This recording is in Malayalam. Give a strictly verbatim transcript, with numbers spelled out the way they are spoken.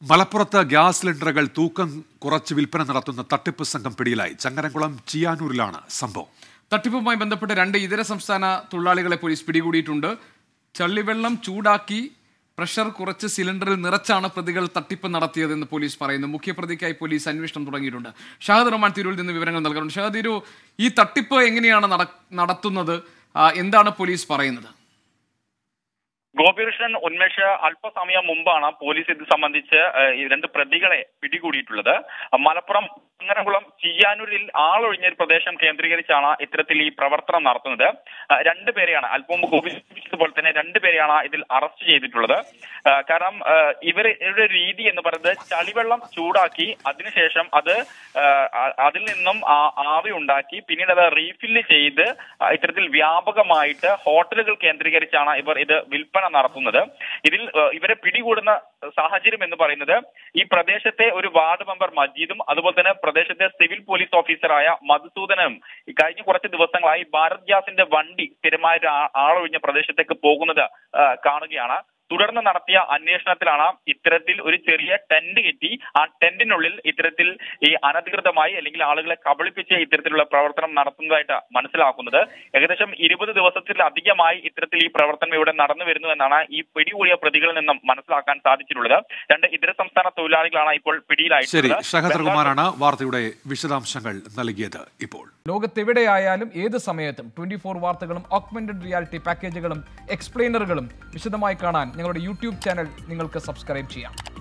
മലപ്പുറത്ത് ഗ്യാസ് സിലിണ്ടറുകൾ തൂക്കം കുറച്ച് വിൽപ്പന നടത്തുന്ന തട്ടിപ്പ് സംഘം പിടിയിലായി. ചങ്ങരംകുളം ചിയാനൂരിലാണ് സംഭവം. തട്ടിപ്പുമായി ബന്ധപ്പെട്ട് രണ്ട് ഇതര സംസ്ഥാന തൊഴിലാളികളെ പോലീസ് പിടികൂടിയിട്ടുണ്ട്. ചള്ളിവെള്ളം ചൂടാക്കി പ്രഷർ കുറച്ച് സിലിണ്ടറിൽ നിറച്ചാണ് പ്രതികൾ തട്ടിപ്പ് നടത്തിയതെന്ന് പോലീസ് പറയുന്നു. മുഖ്യപ്രതിക്കായി പോലീസ് അന്വേഷണം തുടങ്ങിയിട്ടുണ്ട്. ഷാഹിദ് റഹ്മാൻ തിരൂരിൽ നിന്ന് വിവരങ്ങൾ നൽകുന്നുണ്ട്. ഷാഹിദ് തിരൂ, ഈ തട്ടിപ്പ് എങ്ങനെയാണ് നടത്തുന്നത്, എന്താണ് പോലീസ് പറയുന്നത്? ഗോപികൃഷ്ണൻ, ഉന്മേഷ്, അല്പസമയം മുമ്പാണ് പോലീസ് ഇത് സംബന്ധിച്ച് രണ്ട് പ്രതികളെ പിടികൂടിയിട്ടുള്ളത്. മലപ്പുറം ചങ്ങരംകുളം ചിയ്യാനൂരിൽ ആളൊഴിഞ്ഞ ഒരു പ്രദേശം കേന്ദ്രീകരിച്ചാണ് ഇത്തരത്തിൽ ഈ പ്രവർത്തനം നടത്തുന്നത്. രണ്ടുപേരെയാണ് അല്പം മുമ്പ് സൂചിപ്പിച്ചതുപോലെ തന്നെ രണ്ടുപേരെയാണ് ഇതിൽ അറസ്റ്റ് ചെയ്തിട്ടുള്ളത്. കാരണം ഇവരുടെ രീതി എന്ന് പറയുന്നത് ചളിവെള്ളം ചൂടാക്കി അതിനുശേഷം അത് അതിൽ നിന്നും ആവി ഉണ്ടാക്കി പിന്നീട് അത് റീഫില്ല് ചെയ്ത് ഇത്തരത്തിൽ വ്യാപകമായിട്ട് ഹോട്ടലുകൾ കേന്ദ്രീകരിച്ചാണ് ഇവർ ഇത് വിൽപ്പന നടത്തുന്നത്. ഇതിൽ ഇവരെ പിടികൂടുന്ന സാഹചര്യം എന്ന് പറയുന്നത് ഈ പ്രദേശത്തെ ഒരു വാർഡ് മെമ്പർ മജീദും അതുപോലെ തന്നെ പ്രദേശത്തെ സിവിൽ പോലീസ് ഓഫീസറായ മധുസൂദനും കഴിഞ്ഞ കുറച്ച് ദിവസങ്ങളായി ഭാരത് ഗ്യാസിന്റെ വണ്ടി സ്ഥിരമായ ആളൊഴിഞ്ഞ പ്രദേശത്തേക്ക് പോകുന്നത് കാണുകയാണ്. തുടർന്ന് നടത്തിയ അന്വേഷണത്തിലാണ് ഇത്തരത്തിൽ ഒരു ചെറിയ ടെന്റ് കെട്ടി ആ ടെന്റിനുള്ളിൽ ഇത്തരത്തിൽ ഈ അനധികൃതമായി അല്ലെങ്കിൽ ആളുകളെ കബളിപ്പിച്ച് ഇത്തരത്തിലുള്ള പ്രവർത്തനം നടത്തുന്നതായിട്ട് മനസ്സിലാക്കുന്നത്. ഏകദേശം ഇരുപത് ദിവസത്തിലധികമായി ഇത്തരത്തിൽ ഈ പ്രവർത്തനം ഇവിടെ നടന്നു വരുന്നു എന്നാണ് ഈ പിടികൂടിയ പ്രതികളിൽ നിന്നും മനസ്സിലാക്കാൻ സാധിച്ചിട്ടുള്ളത്. രണ്ട് ഇതര സംസ്ഥാന തൊഴിലാളികളാണ് ഇപ്പോൾ പിടിയിലായിട്ടുള്ളത്. ഷഹദർ കുമാറാണ് വാർത്തയുടെ വിശദാംശങ്ങൾ നൽകിയത്. ഇപ്പോൾ ലോകത്തെവിടെയായാലും ഏത് സമയത്തും ട്വന്റി ഫോർ വാർത്തകളും ഓഗ്മെന്റഡ് റിയാലിറ്റി പാക്കേജുകളും എക്സ്പ്ലെയിനറുകളും വിശദമായി കാണാൻ ഞങ്ങളുടെ യൂട്യൂബ് ചാനൽ നിങ്ങൾക്ക് സബ്സ്ക്രൈബ് ചെയ്യാം.